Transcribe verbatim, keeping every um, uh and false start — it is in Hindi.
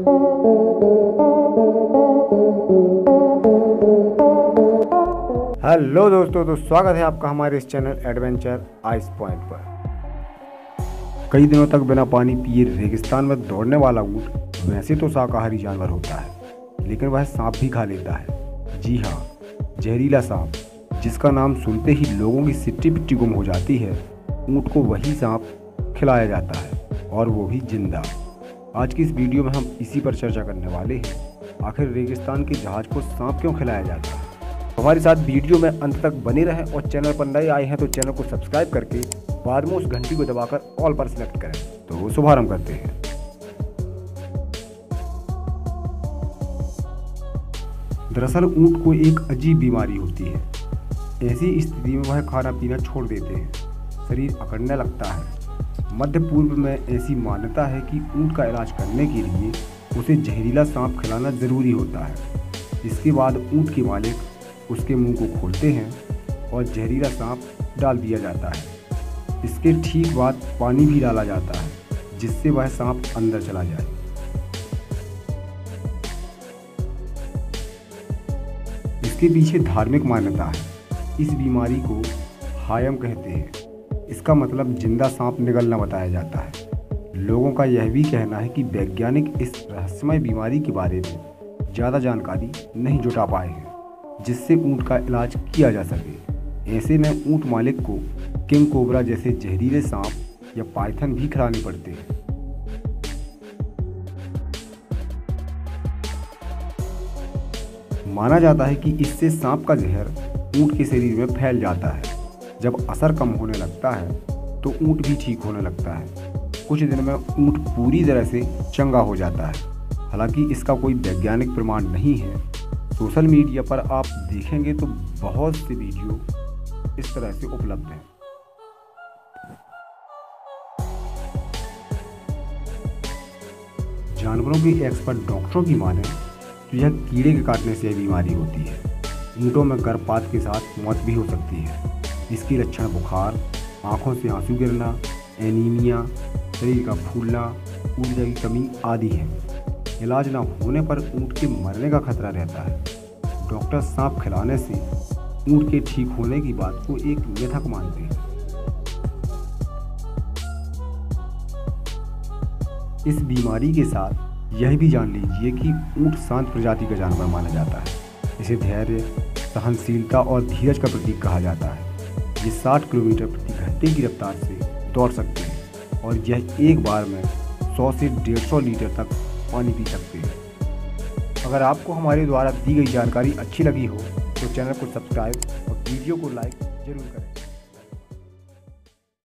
हेलो दोस्तों, तो स्वागत है आपका हमारे इस चैनल एडवेंचर आइस पॉइंट पर। कई दिनों तक बिना पानी पिए रेगिस्तान में दौड़ने वाला ऊँट वैसे तो शाकाहारी जानवर होता है, लेकिन वह सांप भी खा लेता है। जी हाँ, जहरीला सांप, जिसका नाम सुनते ही लोगों की सिट्टी पिट्टी गुम हो जाती है। ऊँट को वही सांप खिलाया जाता है, और वो भी जिंदा। आज की इस वीडियो में हम इसी पर चर्चा करने वाले हैं। आखिर रेगिस्तान के जहाज को सांप क्यों खिलाया जाता है? हमारे साथ वीडियो में अंत तक बने रहें, और चैनल पर नए आए हैं तो चैनल को सब्सक्राइब करके बाद में उस घंटी को दबाकर ऑल पर सिलेक्ट करें। तो शुभारंभ करते हैं। दरअसल ऊँट को एक अजीब बीमारी होती है। ऐसी स्थिति में वह खाना पीना छोड़ देते हैं, शरीर अकड़ने लगता है। मध्य पूर्व में ऐसी मान्यता है कि ऊँट का इलाज करने के लिए उसे जहरीला सांप खिलाना ज़रूरी होता है। इसके बाद ऊँट के मालिक उसके मुंह को खोलते हैं और जहरीला सांप डाल दिया जाता है। इसके ठीक बाद पानी भी डाला जाता है, जिससे वह सांप अंदर चला जाए। इसके पीछे धार्मिक मान्यता है। इस बीमारी को हायम कहते हैं। इसका मतलब जिंदा सांप निगलना बताया जाता है। लोगों का यह भी कहना है कि वैज्ञानिक इस रहस्यमय बीमारी के बारे में ज़्यादा जानकारी नहीं जुटा पाए हैं, जिससे ऊँट का इलाज किया जा सके। ऐसे में ऊँट मालिक को किंग कोबरा जैसे जहरीले सांप या पाइथन भी खिलाने पड़ते हैं। माना जाता है कि इससे सांप का जहर ऊँट के शरीर में फैल जाता है। जब असर कम होने लगता है तो ऊँट भी ठीक होने लगता है। कुछ दिन में ऊँट पूरी तरह से चंगा हो जाता है। हालांकि इसका कोई वैज्ञानिक प्रमाण नहीं है। सोशल मीडिया पर आप देखेंगे तो बहुत से वीडियो इस तरह से उपलब्ध हैं। जानवरों के एक्सपर्ट डॉक्टरों की माने तो यह कीड़े के काटने से यह बीमारी होती है। ऊँटों में गर्भपात के साथ मौत भी हो सकती है। इसकी लक्षण बुखार, आंखों से आंसू गिरना, एनीमिया, शरीर का फूलना, ऊर्जा की कमी आदि है। इलाज न होने पर ऊँट के मरने का खतरा रहता है। डॉक्टर सांप खिलाने से ऊँट के ठीक होने की बात को एक मिथक मानते हैं। इस बीमारी के साथ यह भी जान लीजिए कि ऊँट शांत प्रजाति का जानवर माना जाता है। इसे धैर्य, सहनशीलता और धीरज का प्रतीक कहा जाता है। ये साठ किलोमीटर प्रति घंटे की रफ्तार से दौड़ सकते हैं, और यह एक बार में सौ से डेढ़ सौ लीटर तक पानी पी सकते हैं। अगर आपको हमारे द्वारा दी गई जानकारी अच्छी लगी हो तो चैनल को सब्सक्राइब और वीडियो को लाइक जरूर करें।